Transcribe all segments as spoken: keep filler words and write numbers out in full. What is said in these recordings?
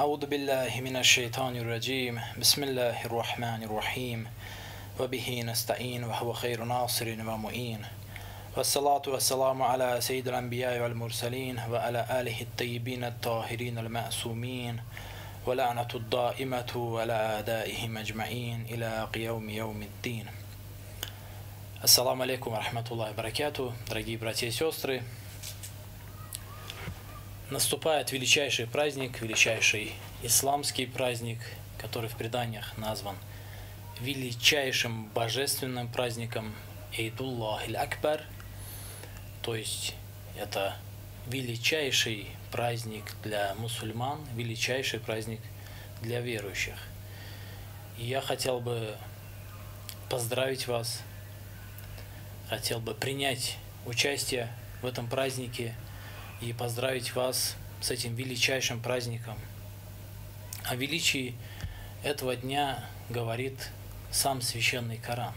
أعوذ بالله من الشيطان الرجيم بسم الله الرحمن الرحيم وبه نستعين وهو خير ناصر ومعين والصلاة والسلام على سيد الأنبياء والمرسلين وعلى آله الطيبين الطاهرين المعصومين ولعنة الدائمة على أعدائهم أجمعين إلى قيام يوم الدين. Ассаламу алейкум рахматуллахи баракату, дорогие братья и сестры. Наступает величайший праздник, величайший исламский праздник, который в преданиях назван величайшим божественным праздником Эйдуллах аль-Акбар, то есть это величайший праздник для мусульман, величайший праздник для верующих. И я хотел бы поздравить вас, хотел бы принять участие в этом празднике и поздравить вас с этим величайшим праздником. О величии этого дня говорит сам священный Коран.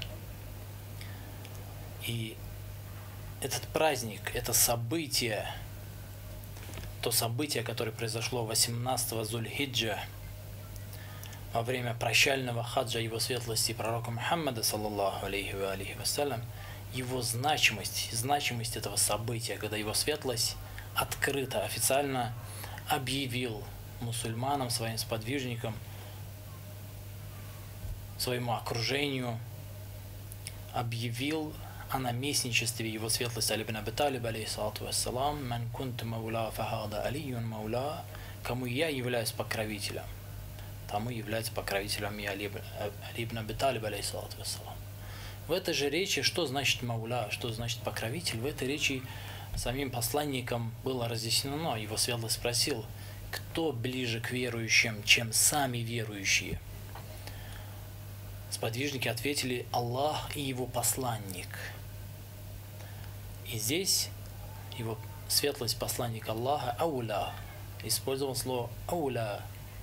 И этот праздник, это событие, то событие, которое произошло восемнадцатого Зуль-Хиджа, во время прощального хаджа его светлости пророка Мухаммада, саллаллаху алейхи ва алейхи вассалям, его значимость, значимость этого события, когда его светлость открыто, официально объявил мусульманам, своим сподвижникам, своему окружению, объявил о наместничестве его светлости Али ибн Аби Талиб, алейхиссалату вассалам, «Ман кунту маула фахада алиюн маула», кому я являюсь покровителем, тому является покровителем и Али ибн Аби Талиб, алейхиссалату вассалам. В этой же речи, что значит маула, что значит покровитель, в этой речи самим посланникам было разъяснено. Его светлость спросил, кто ближе к верующим, чем сами верующие. Сподвижники ответили: Аллах и его посланник. И здесь его светлость, посланник Аллаха, ауля, использовал слово ауля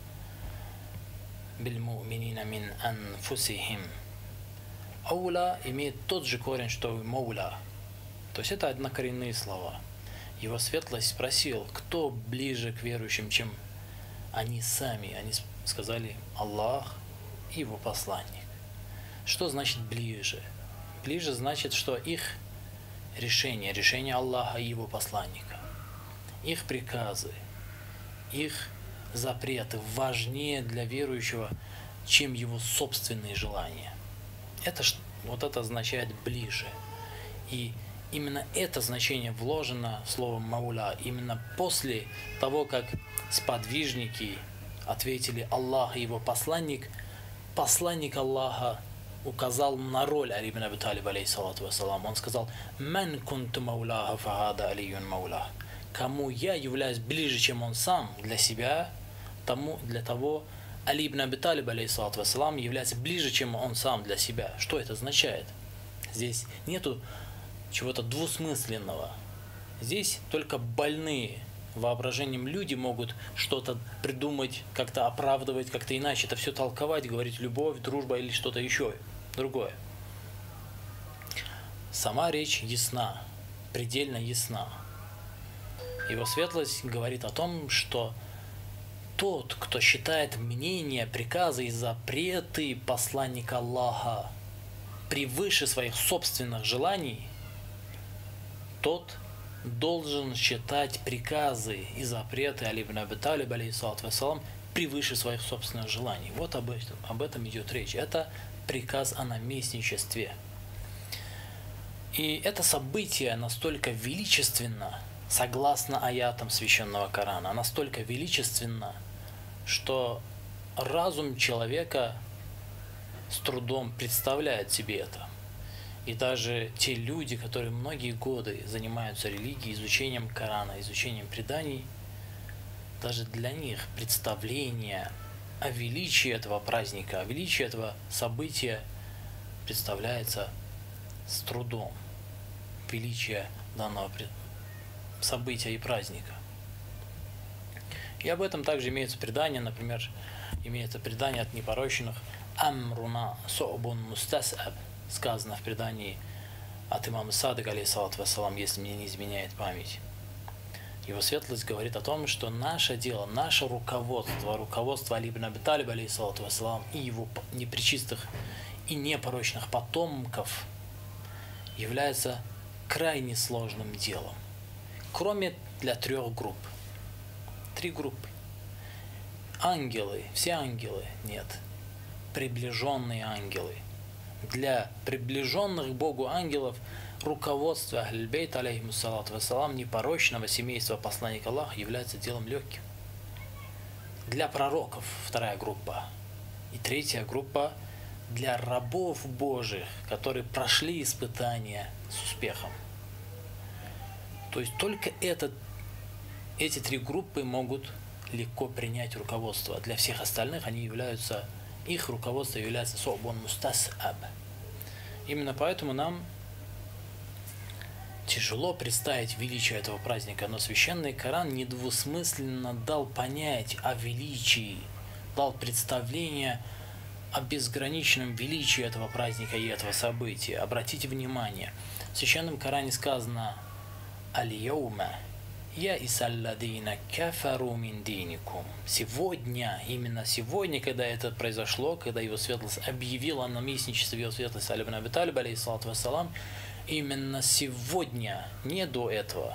биль му'минина мин анфусихим. Ауля имеет тот же корень, что и мауля. То есть это однокоренные слова. Его светлость спросил, кто ближе к верующим, чем они сами. Они сказали: Аллах и его посланник. Что значит ближе? Ближе значит, что их решение, решение Аллаха и его посланника, их приказы, их запреты важнее для верующего, чем его собственные желания. Это, вот это означает ближе. И именно это значение вложено словом мауля именно после того, как сподвижники ответили Аллах и его посланник. Посланник Аллаха указал на роль Али ибн Аби Талиб, алейхиссалату вассалам. Он сказал: «Ман кунту мауляха фахада алиюн мауля». Кому я являюсь ближе, чем он сам для себя, тому для того Али ибн Аби Талиб, алейхиссалату вассалам, является ближе, чем он сам для себя. Что это означает? Здесь нету чего-то двусмысленного. Здесь только больные воображением люди могут что-то придумать, как-то оправдывать, как-то иначе это все толковать, говорить любовь, дружба или что-то еще другое. Сама речь ясна, предельно ясна. Его светлость говорит о том, что тот, кто считает мнения, приказы и запреты посланника Аллаха превыше своих собственных желаний, тот должен считать приказы и запреты Али ибн Аби Талиб, алейхиссалату вассалам, превыше своих собственных желаний. Вот об этом, об этом идет речь. Это приказ о наместничестве. И это событие настолько величественно, согласно аятам священного Корана, настолько величественно, что разум человека с трудом представляет себе это. И даже те люди, которые многие годы занимаются религией, изучением Корана, изучением преданий, даже для них представление о величии этого праздника, о величии этого события представляется с трудом. Величие данного события и праздника. И об этом также имеется предание, например, имеется предание от непорочных «Амруна со'бун мустас'аб», сказано в предании от имама Садыка, алейхиссалату вассалам, если мне не изменяет память. Его светлость говорит о том, что наше дело, наше руководство, руководство Али ибн Аби Талиба, алейхиссалату вассалам, и его непречистых и непорочных потомков является крайне сложным делом. Кроме для трех групп. Три группы. Ангелы, все ангелы, нет. Приближенные ангелы. Для приближенных к Богу ангелов руководство Ахль-Бейт, алейхиссалату вассалам, непорочного семейства посланника Аллаха является делом легким. Для пророков вторая группа. И третья группа для рабов Божьих, которые прошли испытания с успехом. То есть только этот, эти три группы могут легко принять руководство. Для всех остальных они являются, их руководство является собон мустасаб. Именно поэтому нам тяжело представить величие этого праздника, но священный Коран недвусмысленно дал понять о величии, дал представление о безграничном величии этого праздника и этого события. Обратите внимание, в священном Коране сказано «Аль-Яума я исалладина кафару мин диникум». Сегодня, именно сегодня, когда это произошло, когда его светлость объявила о наместничестве его светлости Али ибн Аби Талиб, алейхиссалату вассалам, именно сегодня, не до этого,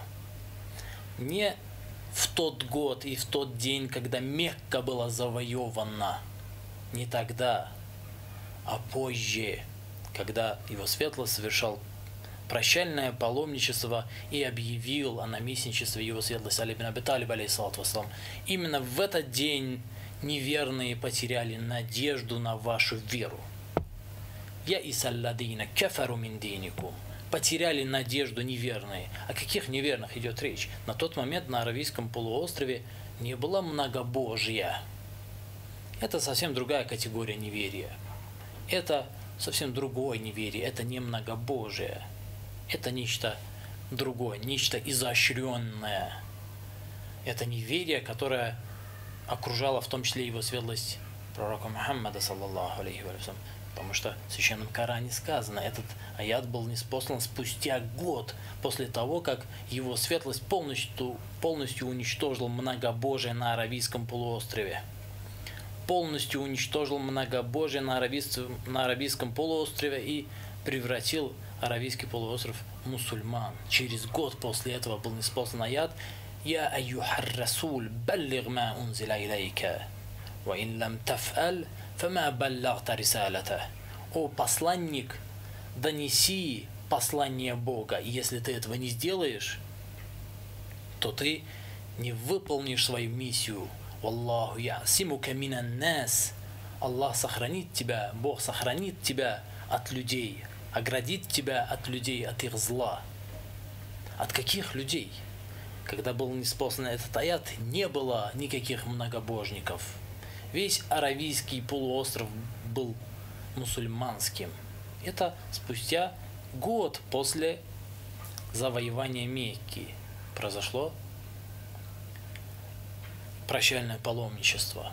не в тот год и в тот день, когда Мекка была завоевана, не тогда, а позже, когда его светлость совершал прощальное паломничество и объявил о наместничестве его светлости Али ибн Аби Талиб, алейхиссалату вассалам. Именно в этот день неверные потеряли надежду на вашу веру. Я исалладина кафару мин диникум. Потеряли надежду неверные. О каких неверных идет речь? На тот момент на Аравийском полуострове не было многобожия. Это совсем другая категория неверия. Это совсем другое неверие. Это не многобожие. Это нечто другое, нечто изощренное. Это неверие, которое окружало в том числе его светлость пророка Мухаммада, саллаллаху алейхи ва саллям. Потому что в Священном Коране сказано, этот аят был ниспослан спустя год после того, как его светлость полностью, полностью уничтожил многобожие на Аравийском полуострове. Полностью уничтожил многобожие на Аравийском, на Аравийском полуострове и превратил Аравийский полуостров в мусульман. Через год после этого был ниспослан аят «Я айюхар расуль баллиг ма унзиля илайка, ва ин лам таф'аль фама баллагта рисалата». О посланник, донеси послание Бога, и если ты этого не сделаешь, то ты не выполнишь свою миссию. Валлаху ясимука минан нас. Аллах сохранит тебя, Бог сохранит тебя от людей, оградит тебя от людей, от их зла. От каких людей? Когда был ниспослан этот аят, не было никаких многобожников. Весь Аравийский полуостров был мусульманским. Это спустя год после завоевания Мекки произошло прощальное паломничество.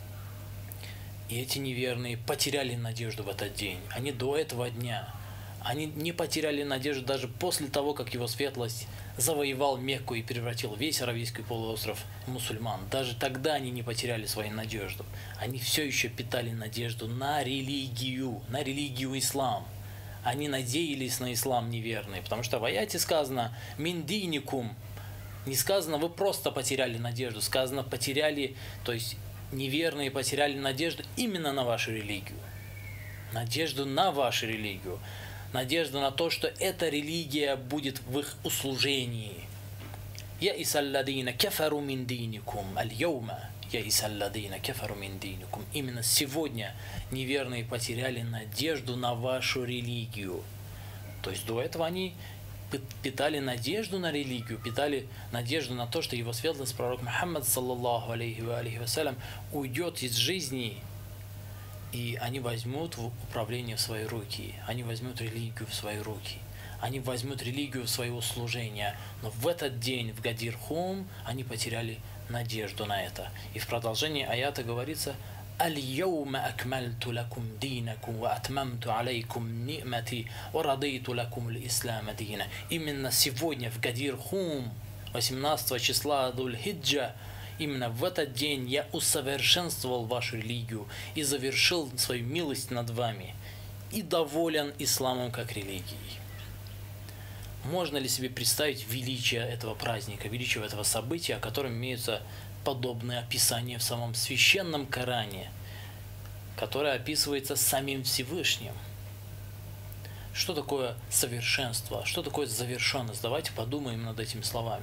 И эти неверные потеряли надежду в этот день. Они до этого дня, они не потеряли надежду даже после того, как его светлость завоевал Мекку и превратил весь Аравийский полуостров в мусульман. Даже тогда они не потеряли свою надежду. Они все еще питали надежду на религию, на религию ислам. Они надеялись на ислам неверный, потому что в аяте сказано «мин диникум». Не сказано «вы просто потеряли надежду», сказано «потеряли», то есть неверные потеряли надежду именно на вашу религию. Надежду на вашу религию. Надежду на то, что эта религия будет в их услужении. «Я исалладина кафару мин диникум аль-яума». «Я исалладина кафару мин диникум». Именно сегодня неверные потеряли надежду на вашу религию. То есть до этого они питали надежду на религию, питали надежду на то, что его светлость пророк Мухаммад, саллаллаху алейхи ва алейхи вассалям, уйдет из жизни, и они возьмут управление в свои руки, они возьмут религию в свои руки, они возьмут религию в свое служение. Но в этот день, в Гадир-Хум, они потеряли надежду на это. И в продолжении аята говорится «Аль-яума акмальту лакум динакум ва атмамту алейкум ни'мати ва радиту лакум л-ислама дина». Именно сегодня в Гадир-Хум восемнадцатого числа Дуль-Хиджа, именно в этот день я усовершенствовал вашу религию и завершил свою милость над вами, и доволен исламом как религией. Можно ли себе представить величие этого праздника, величие этого события, о котором имеются подобные описания в самом священном Коране, которое описывается самим Всевышним? Что такое совершенство? Что такое завершенность? Давайте подумаем над этими словами.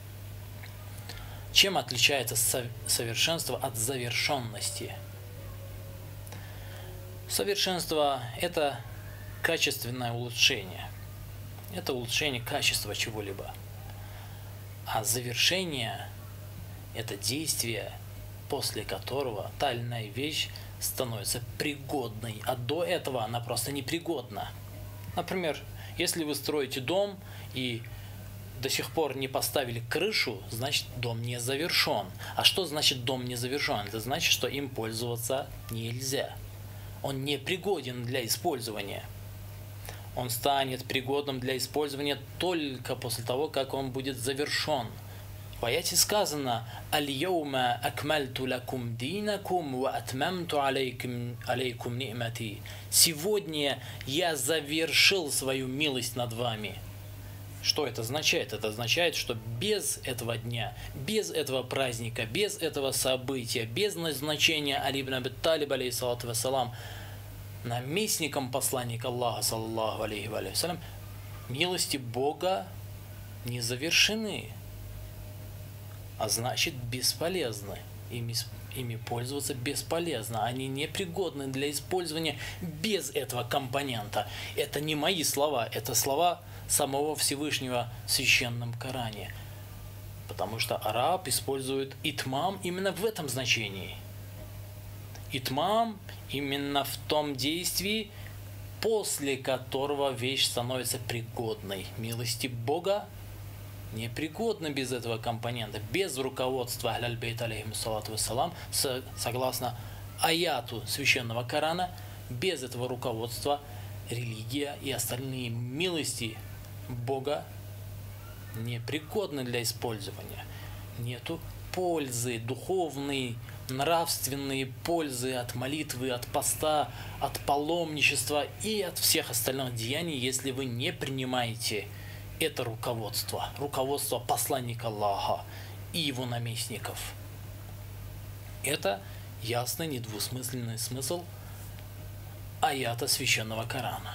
Чем отличается совершенство от завершенности? Совершенство – это качественное улучшение. Это улучшение качества чего-либо. А завершение – это действие, после которого та или иная вещь становится пригодной, а до этого она просто непригодна. Например, если вы строите дом и до сих пор не поставили крышу, значит дом не завершен. А что значит дом не завершен? Это значит, что им пользоваться нельзя. Он не пригоден для использования. Он станет пригодным для использования только после того, как он будет завершен. В аяте сказано: «Аль-яума акмальту лакум динакум ва атмамту алейкум, алейкум ни'мати». Сегодня я завершил свою милость над вами. Что это означает? Это означает, что без этого дня, без этого праздника, без этого события, без назначения Али ибн Аби Талиба, алейхиссалату вассалам, наместником посланника Аллаха, саллаллаху алейхи ва салям, милости Бога не завершены, а значит бесполезны. Ими, ими пользоваться бесполезно. Они непригодны для использования без этого компонента. Это не мои слова, это слова самого Всевышнего в священном Коране. Потому что араб использует итмам именно в этом значении. Итмам именно в том действии, после которого вещь становится пригодной. Милости Бога непригодно без этого компонента, без руководства Ахль аль-Бейт алейхиссалату вассалам, согласно аяту священного Корана, без этого руководства религия и остальные милости Бога непригодны для использования. Нету пользы, духовной, нравственной пользы от молитвы, от поста, от паломничества и от всех остальных деяний, если вы не принимаете это руководство, руководство посланника Аллаха и его наместников. Это ясный, недвусмысленный смысл аята священного Корана.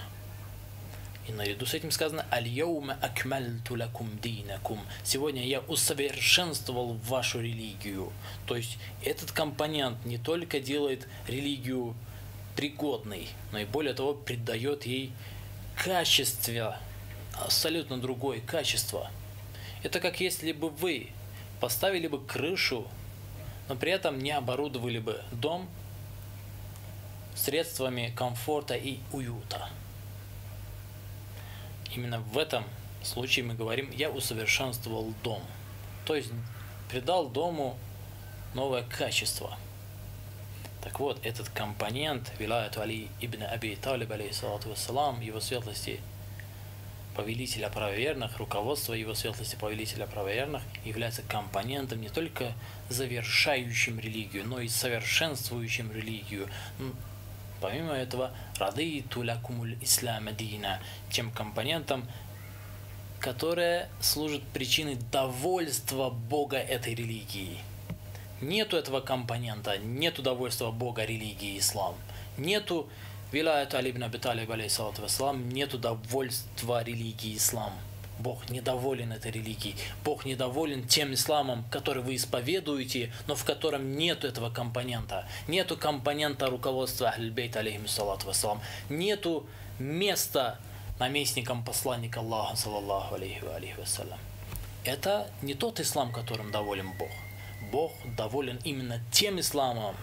И наряду с этим сказано: «Аль-яума акмальту лакум динакум». Сегодня я усовершенствовал вашу религию. То есть этот компонент не только делает религию пригодной, но и более того придает ей качество, абсолютно другое качество. Это как если бы вы поставили бы крышу, но при этом не оборудовали бы дом средствами комфорта и уюта. Именно в этом случае мы говорим: я усовершенствовал дом. То есть придал дому новое качество. Так вот, этот компонент вилаяту Али ибн Аби Талиб, алейхиссалату вассалам, его светлости повелителя правоверных, руководство его светлости повелителя правоверных, является компонентом не только завершающим религию, но и совершенствующим религию. Помимо этого, радиту лакумуль ислама дина, тем компонентом, которое служит причиной довольства Бога этой религии. Нету этого компонента, нету довольства Бога религии ислам, нету вилаяту Али ибн Аби Талиб, алейхиссалату вассалам, нету довольства религии ислам. Бог недоволен этой религией. Бог недоволен тем исламом, который вы исповедуете, но в котором нету этого компонента. Нету компонента руководства Ахль аль-Бейт, алейхиссалату вассалам. Нету места наместником посланника Аллаха, саллаллаху алейхи вассалям. Это не тот ислам, которым доволен Бог. Бог доволен именно тем исламом,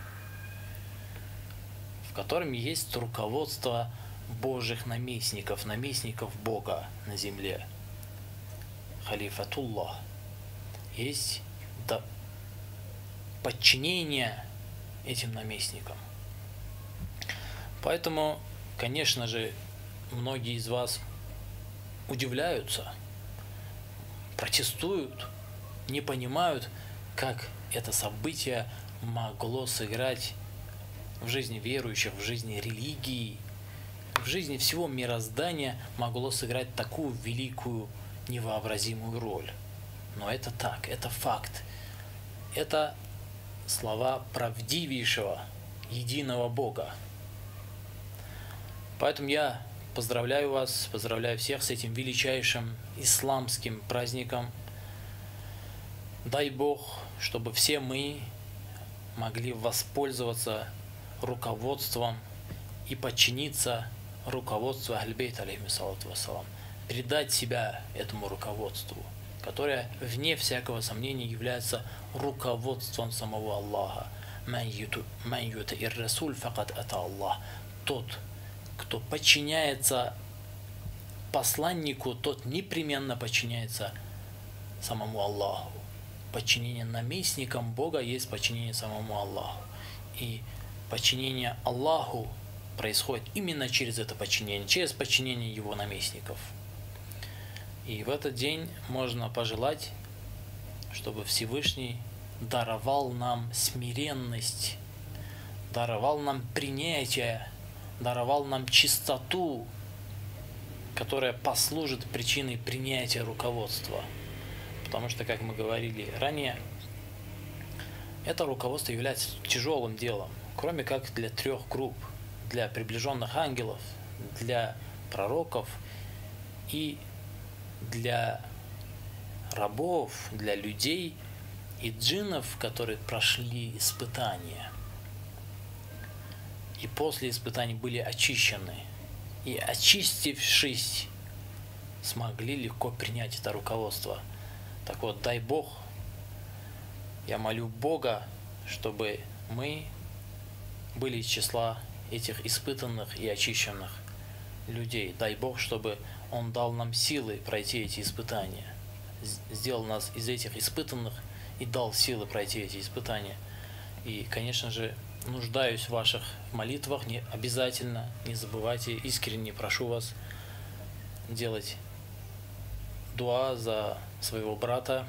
в котором есть руководство Божьих наместников, наместников Бога на земле. Халифатуллах. Есть да, подчинение этим наместникам. Поэтому, конечно же, многие из вас удивляются, протестуют, не понимают, как это событие могло сыграть в жизни верующих, в жизни религии, в жизни всего мироздания, могло сыграть такую великую, невообразимую роль. Но это так, это факт. Это слова правдивейшего, единого Бога. Поэтому я поздравляю вас, поздравляю всех с этим величайшим исламским праздником. Дай Бог, чтобы все мы могли воспользоваться руководством и подчиниться руководству Ахль-Бейт, алейхиссалату вассалам, предать себя этому руководству, которое, вне всякого сомнения, является руководством самого Аллаха. Тот, кто подчиняется посланнику, тот непременно подчиняется самому Аллаху. Подчинение наместникам Бога есть подчинение самому Аллаху. И подчинение Аллаху происходит именно через это подчинение, через подчинение его наместников. И в этот день можно пожелать, чтобы Всевышний даровал нам смиренность, даровал нам принятие, даровал нам чистоту, которая послужит причиной принятия руководства. Потому что, как мы говорили ранее, это руководство является тяжелым делом, кроме как для трех групп: для приближенных ангелов, для пророков и для рабов, для людей и джиннов, которые прошли испытания. И после испытаний были очищены. И, очистившись, смогли легко принять это руководство. Так вот, дай Бог, я молю Бога, чтобы мы были из числа этих испытанных и очищенных людей. Дай Бог, чтобы Он дал нам силы пройти эти испытания. Сделал нас из этих испытанных и дал силы пройти эти испытания. И, конечно же, нуждаюсь в ваших молитвах. Не, обязательно не забывайте, искренне прошу вас делать дуа за своего брата,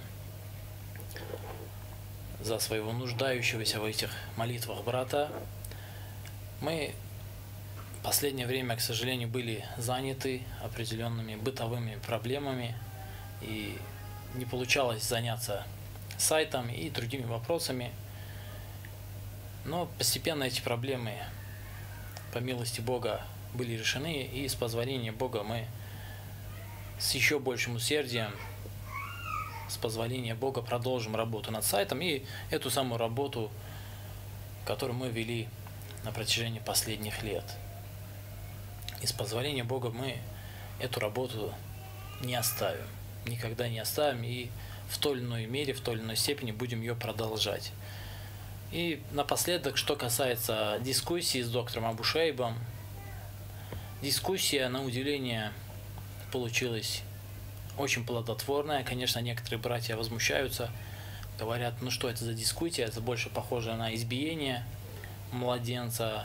за своего нуждающегося в этих молитвах брата. Мы в последнее время, к сожалению, были заняты определенными бытовыми проблемами, и не получалось заняться сайтом и другими вопросами. Но постепенно эти проблемы, по милости Бога, были решены, и с позволения Бога мы с еще большим усердием, с позволения Бога, продолжим работу над сайтом, и эту самую работу, которую мы вели на протяжении последних лет. И с позволения Бога мы эту работу не оставим, никогда не оставим, и в той или иной мере, в той или иной степени будем ее продолжать. И напоследок, что касается дискуссии с доктором Абу Шейбом, дискуссия, на удивление, получилась очень плодотворная. Конечно, некоторые братья возмущаются, говорят, ну что это за дискуссия, это больше похоже на избиение младенца.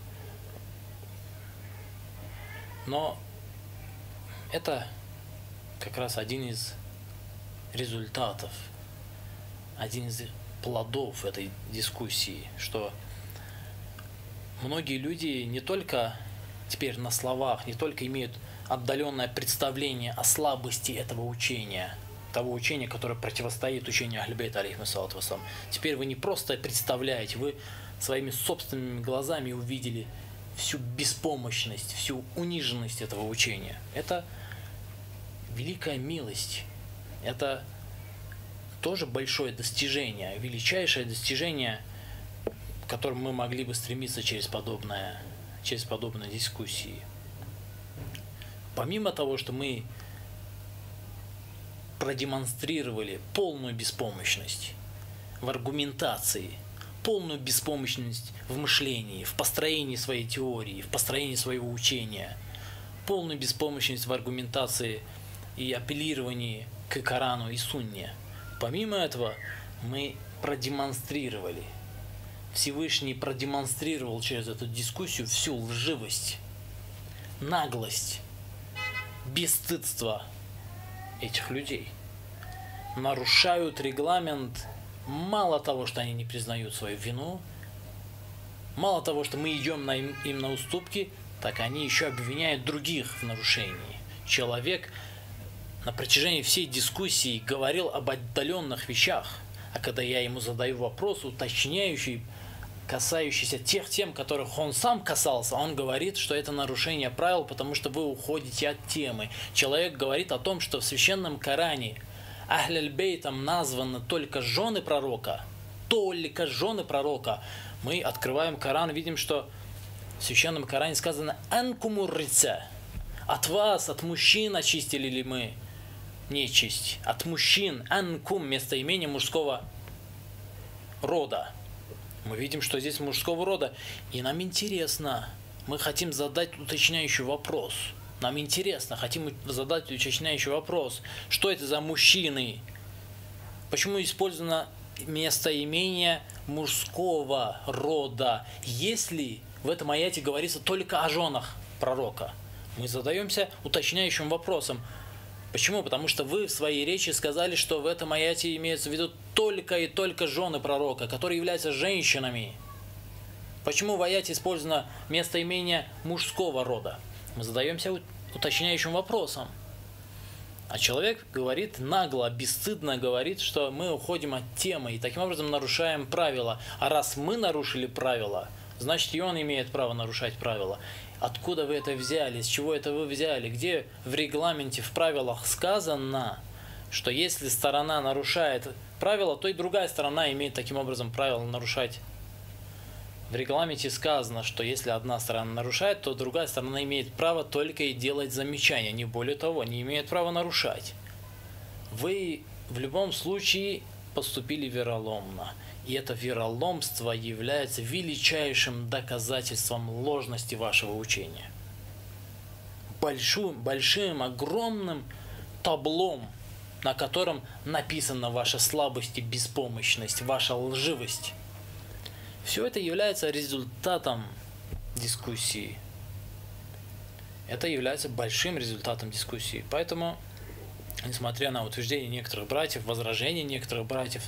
Но это как раз один из результатов, один из плодов этой дискуссии, что многие люди не только теперь на словах, не только имеют отдаленное представление о слабости этого учения, того учения, которое противостоит учению Ахль-Бейт, алейхиссалату вассалам. Теперь вы не просто представляете, вы своими собственными глазами увидели всю беспомощность, всю униженность этого учения. Это великая милость, это тоже большое достижение, величайшее достижение, к которому мы могли бы стремиться через подобное, через подобные дискуссии. Помимо того, что мы продемонстрировали полную беспомощность в аргументации, полную беспомощность в мышлении, в построении своей теории, в построении своего учения, полную беспомощность в аргументации и апеллировании к Корану и Сунне. Помимо этого, мы продемонстрировали, Всевышний продемонстрировал через эту дискуссию всю лживость, наглость, бесстыдство этих людей. нарушают регламент. Мало того, что они не признают свою вину, мало того, что мы идем на им, им на уступки, так они еще обвиняют других в нарушении. Человек на протяжении всей дискуссии говорил об отдаленных вещах, а когда я ему задаю вопрос, уточняющий, касающийся тех тем, которых он сам касался, он говорит, что это нарушение правил, потому что вы уходите от темы. Человек говорит о том, что в священном Коране Ахль-аль-Бейтом названы только жены пророка, только жены пророка. Мы открываем Коран, видим, что в священном Коране сказано «Анкумур рица». От вас, от мужчин очистили ли мы нечисть? От мужчин. Анкум, местоимение мужского рода. Мы видим, что здесь мужского рода. И нам интересно. Мы хотим задать уточняющий вопрос. Нам интересно, хотим задать уточняющий вопрос. Что это за мужчины? Почему использовано местоимение мужского рода, если в этом аяте говорится только о женах пророка? Мы задаемся уточняющим вопросом. Почему? Потому что вы в своей речи сказали, что в этом аяте имеется в виду только и только жены пророка, которые являются женщинами. Почему в аяте использовано местоимение мужского рода? Мы задаемся уточняющим вопросом. А человек говорит нагло, бесстыдно говорит, что мы уходим от темы и таким образом нарушаем правила. А раз мы нарушили правила, значит и он имеет право нарушать правила. Откуда вы это взяли? С чего это вы взяли? Где в регламенте, в правилах сказано, что если сторона нарушает правила, то и другая сторона имеет таким образом право нарушать? В регламенте сказано, что если одна сторона нарушает, то другая сторона имеет право только и делать замечания, не более того, не имеет права нарушать. Вы в любом случае поступили вероломно. И это вероломство является величайшим доказательством ложности вашего учения. Большим, большим, огромным таблом, на котором написана ваша слабость и беспомощность, ваша лживость. Все это является результатом дискуссии. Это является большим результатом дискуссии. Поэтому, несмотря на утверждение некоторых братьев, возражения некоторых братьев,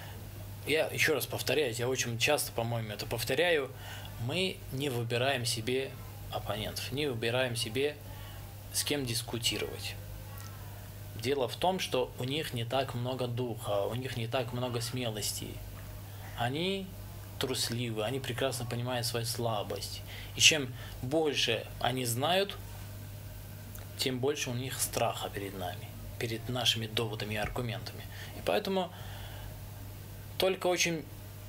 я еще раз повторяюсь, я очень часто, по-моему, это повторяю, мы не выбираем себе оппонентов, не выбираем себе, с кем дискутировать. Дело в том, что у них не так много духа, у них не так много смелости. Они трусливы, они прекрасно понимают свою слабость. И чем больше они знают, тем больше у них страха перед нами, перед нашими доводами и аргументами. И поэтому только очень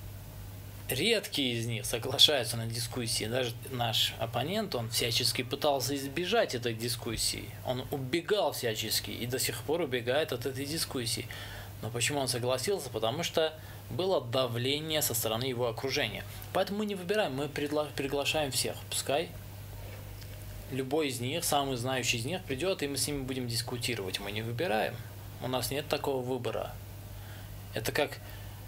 редкие из них соглашаются на дискуссии. Даже наш оппонент, он всячески пытался избежать этой дискуссии. Он убегал всячески и до сих пор убегает от этой дискуссии. Но почему он согласился? Потому что было давление со стороны его окружения. Поэтому мы не выбираем, мы пригла- приглашаем всех. Пускай любой из них, самый знающий из них придет, и мы с ними будем дискутировать. Мы не выбираем. У нас нет такого выбора. Это как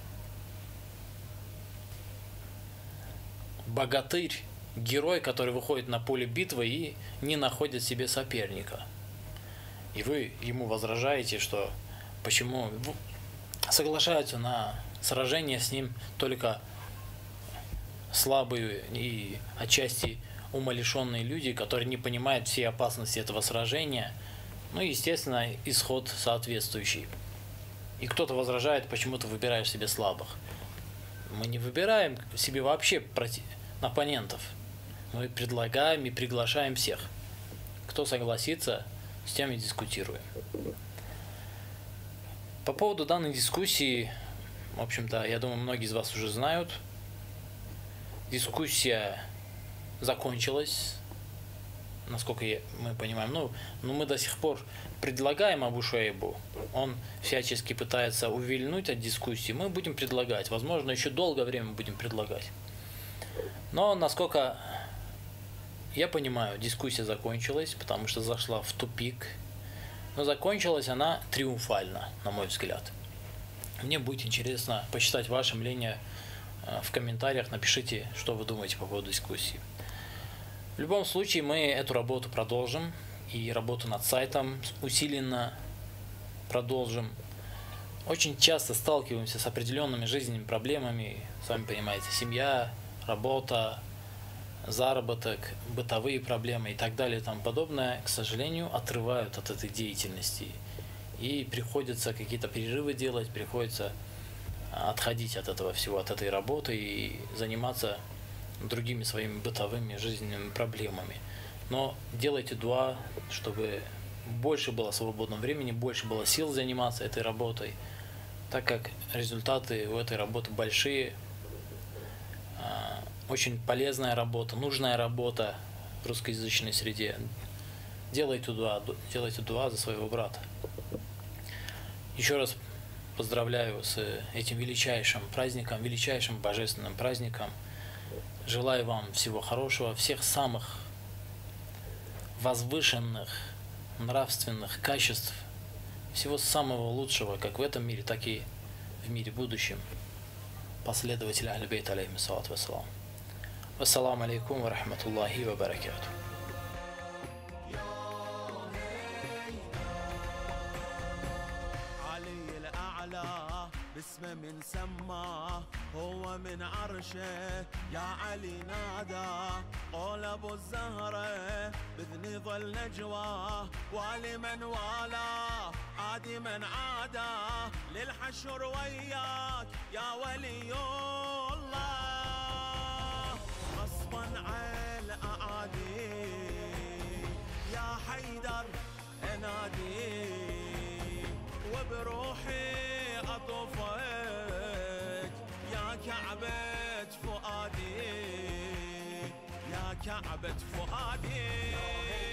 богатырь, герой, который выходит на поле битвы и не находит себе соперника. И вы ему возражаете, что почему соглашаются на сражение с ним только слабые и отчасти умалишенные люди, которые не понимают всей опасности этого сражения. Ну и, естественно, исход соответствующий. И кто-то возражает, почему ты выбираешь себе слабых. Мы не выбираем себе вообще против... оппонентов. Мы предлагаем и приглашаем всех. Кто согласится, с тем и дискутируем. По поводу данной дискуссии, в общем-то, я думаю, многие из вас уже знают. Дискуссия закончилась, насколько я, мы понимаем. Ну, но мы до сих пор предлагаем Абу Шуайбу. Он всячески пытается увильнуть от дискуссии. Мы будем предлагать. Возможно, еще долгое время будем предлагать. Но, насколько я понимаю, дискуссия закончилась, потому что зашла в тупик. Но закончилась она триумфально, на мой взгляд. Мне будет интересно почитать ваше мнение в комментариях. Напишите, что вы думаете по поводу дискуссии. В любом случае, мы эту работу продолжим. И работу над сайтом усиленно продолжим. очень часто сталкиваемся с определенными жизненными проблемами, сами понимаете, семья, работа, заработок, бытовые проблемы и так далее и тому подобное, к сожалению, отрывают от этой деятельности. И приходится какие-то перерывы делать, приходится отходить от этого всего, от этой работы и заниматься другими своими бытовыми жизненными проблемами. Но делайте дуа, чтобы больше было свободного времени, больше было сил заниматься этой работой, так как результаты у этой работы большие, очень полезная работа, нужная работа в русскоязычной среде. Делайте дуа, делайте дуа за своего брата. Еще раз поздравляю с этим величайшим праздником, величайшим божественным праздником. Желаю вам всего хорошего, всех самых возвышенных нравственных качеств, всего самого лучшего, как в этом мире, так и в мире будущем. Последователи Ахль-Бейт, алейхиссалату вассалам. Вассаламу алейкум ва рахматуллахи ва баракатух. اسمه من سماه هو من عرشه يا علي نادى قول ابو الزهره باذني ظل نجواه ولمن والاه عادي من عاداه للحشر وياك يا ولي الله غصبا عن اعادي يا حيدر انادي وبروحي أطوفك يا كعبة فؤادي يا كعبة فؤادي